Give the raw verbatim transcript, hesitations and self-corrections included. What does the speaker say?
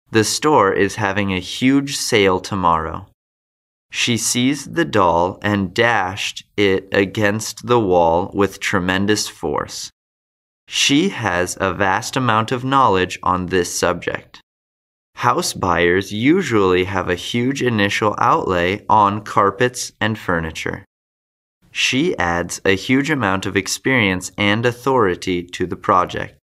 The store is having a huge sale tomorrow. She seized the doll and dashed it against the wall with tremendous force. She has a vast amount of knowledge on this subject. House buyers usually have a huge initial outlay on carpets and furniture. She adds a huge amount of experience and authority to the project.